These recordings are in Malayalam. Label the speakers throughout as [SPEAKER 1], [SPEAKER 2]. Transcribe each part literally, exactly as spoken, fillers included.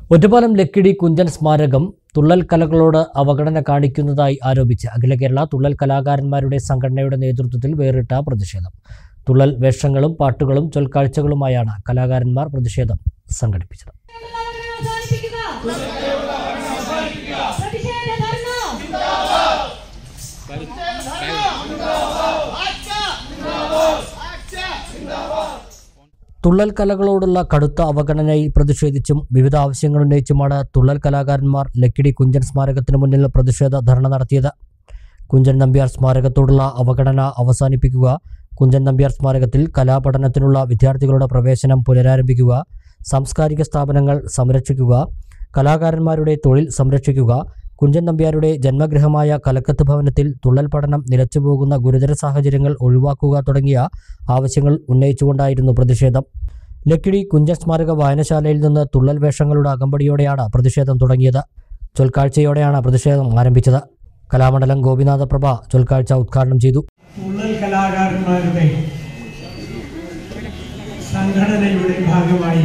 [SPEAKER 1] ഒറ്റപ്പാലം ലക്കിടി കുഞ്ചൻ സ്മാരകം തുള്ളൽ കലകളോട് അവഗണന കാണിക്കുന്നതായി ആരോപിച്ച് അഖില കേരള തുള്ളൽ കലാകാരന്മാരുടെ സംഘടനയുടെ നേതൃത്വത്തിൽ വേറിട്ട പ്രതിഷേധം. തുള്ളൽ വേഷങ്ങളും പാട്ടുകളും ചൊൽക്കാഴ്ചകളുമായാണ് കലാകാരന്മാർ പ്രതിഷേധം സംഘടിപ്പിച്ചത്. തുള്ളൽ കലകളോടുള്ള കടുത്ത അവഗണനയിൽ പ്രതിഷേധിച്ചും വിവിധ ആവശ്യങ്ങൾ ഉന്നയിച്ചുമാണ് തുള്ളൽ കലാകാരന്മാർ ലക്കിടി കുഞ്ചൻ സ്മാരകത്തിന് മുന്നിൽ പ്രതിഷേധ ധർണ നടത്തിയത്. കുഞ്ചൻ നമ്പ്യാർ സ്മാരകത്തോടുള്ള അവഗണന അവസാനിപ്പിക്കുക, കുഞ്ചൻ നമ്പ്യാർ സ്മാരകത്തിൽ കലാപഠനത്തിനുള്ള വിദ്യാർത്ഥികളുടെ പ്രവേശനം പുനരാരംഭിക്കുക, സാംസ്കാരിക സ്ഥാപനങ്ങൾ സംരക്ഷിക്കുക, കലാകാരന്മാരുടെ തൊഴിൽ സംരക്ഷിക്കുക, കുഞ്ചൻ നമ്പ്യാരുടെ ജന്മഗൃഹമായ കലക്കത്ത് ഭവനത്തിൽ തുള്ളൽ പഠനം നിലച്ചുപോകുന്ന ഗുരുതര സാഹചര്യങ്ങൾ ഒഴിവാക്കുക തുടങ്ങിയ ആവശ്യങ്ങൾ ഉന്നയിച്ചുകൊണ്ടായിരുന്നു പ്രതിഷേധം. ലക്കിടി കുഞ്ചൻ സ്മാരക വായനശാലയിൽ നിന്ന് തുള്ളൽ വേഷങ്ങളുടെ അകമ്പടിയോടെയാണ് പ്രതിഷേധം തുടങ്ങിയത്. ചൊൽക്കാഴ്ചയോടെയാണ് പ്രതിഷേധം ആരംഭിച്ചത്. കലാമണ്ഡലം ഗോപിനാഥ പ്രഭ ചൊൽക്കാഴ്ച ഉദ്ഘാടനം ചെയ്തു.
[SPEAKER 2] തുള്ളൽ കലാകാരന്മാരുടെ സംഘടനയുടെ ഭാഗമായി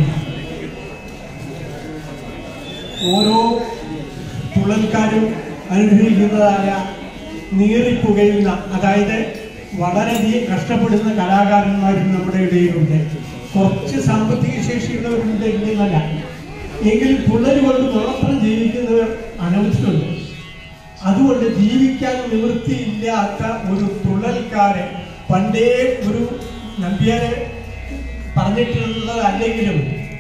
[SPEAKER 2] ഓരോ തുള്ളൽക്കാരും അനുഭവിക്കുന്നതായ നീറിപ്പുകയുന്ന, അതായത് വളരെയധികം കഷ്ടപ്പെടുന്ന കലാകാരന്മാരും നമ്മുടെ ഇടയിലുണ്ട്. കുറച്ച് സാമ്പത്തിക ശേഷിയുള്ളവരുണ്ട് എന്നല്ല, എങ്കിലും തുള്ളൽ കൊണ്ട് മാത്രം ജീവിക്കുന്നവർ അനവധിയുണ്ട്. അതുകൊണ്ട് ജീവിക്കാൻ നിവൃത്തിയില്ലാത്ത ഒരു തുള്ളൽക്കാരെ പണ്ടേ ഒരു നമ്പ്യാരെ പറഞ്ഞിട്ടുള്ളത് അല്ലെങ്കിലും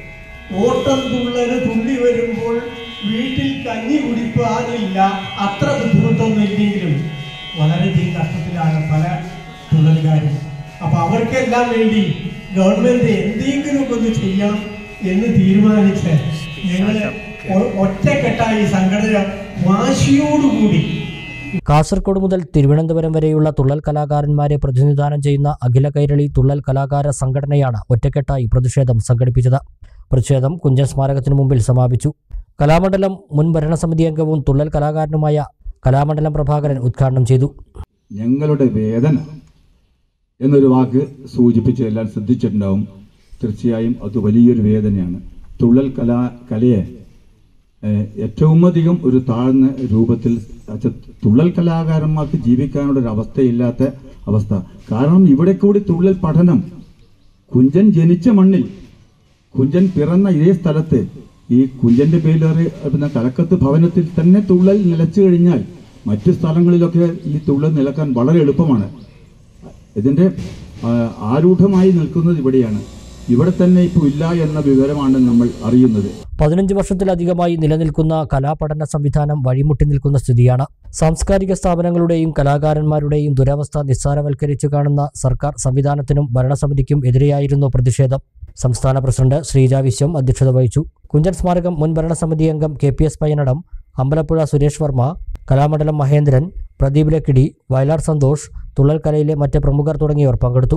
[SPEAKER 2] ഓട്ടം തുള്ളല് തുള്ളി വരുമ്പോൾ വീട്ടിൽ കഞ്ഞി കുടിപ്പാനില്ല, അത്ര ബുദ്ധിമുട്ടൊന്നും ഇല്ലെങ്കിലും വളരെയധികം കഷ്ടത്തിലാണ് പല തുള്ളൽക്കാരും. അപ്പൊ അവർക്കെല്ലാം വേണ്ടി ഗവൺമെന്റ് എന്തെങ്കിലും ഒന്ന് ചെയ്യണം എന്ന് തീരുമാനിച്ച് ഞങ്ങൾ ഒറ്റക്കെട്ടായി സംഘടന വാശിയോടുകൂടി
[SPEAKER 1] കാസർഗോഡ് മുതൽ തിരുവനന്തപുരം വരെയുള്ള തുള്ളൽ കലാകാരന്മാരെ പ്രതിനിധാനം ചെയ്യുന്ന അഖില കേരളി തുള്ളൽ കലാകാര സംഘടനയാണ് ഒറ്റക്കെട്ടായി പ്രതിഷേധം സംഘടിപ്പിച്ചത്. പ്രതിഷേധം കുഞ്ചൻ സ്മാരകത്തിനു മുമ്പിൽ സമാപിച്ചു. കലാമണ്ഡലം മുൻ ഭരണസമിതി അംഗവും തുള്ളൽ കലാകാരനുമായ കലാമണ്ഡലം പ്രഭാകരൻ ഉദ്ഘാടനം ചെയ്തു.
[SPEAKER 3] ഞങ്ങളുടെ വേദന എന്നൊരു വാക്ക് സൂചിപ്പിച്ച് എല്ലാം ശ്രദ്ധിച്ചിട്ടുണ്ടാവും. തീർച്ചയായും അത് വലിയൊരു വേദനയാണ്. തുള്ളൽ കലാ കലയെ ഏറ്റവും അധികം ഒരു താഴ്ന്ന രൂപത്തിൽ തുള്ളൽ കലാകാരന്മാർക്ക് ജീവിക്കാനുള്ള ഒരു അവസ്ഥയില്ലാത്ത അവസ്ഥ. കാരണം ഇവിടെ കൂടി തുള്ളൽ പഠനം, കുഞ്ചൻ ജനിച്ച മണ്ണിൽ, കുഞ്ചൻ പിറന്ന ഇതേ സ്ഥലത്ത് ഈ കുഞ്ചന്റെ പേരിലേറെ പിന്നെ കലക്കത്ത് ഭവനത്തിൽ തന്നെ തുള്ളൽ നിലച്ചു കഴിഞ്ഞാൽ മറ്റു സ്ഥലങ്ങളിലൊക്കെ ഈ തുള്ളൽ നിലക്കാൻ വളരെ എളുപ്പമാണ്. ഇതിന്റെ ആരൂഢമായി നിൽക്കുന്നത് ഇവിടെയാണ്. ഇവിടെ തന്നെ ഇപ്പോൾ ഇല്ല എന്ന വിവരമാണ് നമ്മൾ അറിയുന്നത്.
[SPEAKER 1] പതിനഞ്ച് വർഷത്തിലധികമായി നിലനിൽക്കുന്ന കലാപഠന സംവിധാനം വഴിമുട്ടി നിൽക്കുന്ന സ്ഥിതിയാണ്. സാംസ്കാരിക സ്ഥാപനങ്ങളുടെയും കലാകാരന്മാരുടെയും ദുരവസ്ഥ നിസ്സാരവൽക്കരിച്ചു കാണുന്ന സർക്കാർ സംവിധാനത്തിനും ഭരണസമിതിക്കും എതിരെയായിരുന്നു പ്രതിഷേധം. സംസ്ഥാന പ്രസിഡന്റ് ശ്രീജ വിശ്വം അധ്യക്ഷത വഹിച്ചു. കുഞ്ചൻ സ്മാരകം മുൻ ഭരണസമിതി അംഗം K P S Payyanadam, Ambalappuzha Suresh Varma, Kalamandalam Mahendran, Pradeep Lakkidi, Vayalar Santhosh, Thullal കലയിലെ മറ്റ് പ്രമുഖർ തുടങ്ങിയവർ പങ്കെടുത്തു.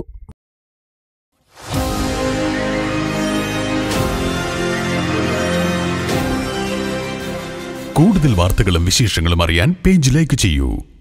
[SPEAKER 4] കൂടുതൽ വാർത്തകളും വിശേഷങ്ങളും അറിയാൻ പേജ് ലൈക്ക് ചെയ്യൂ.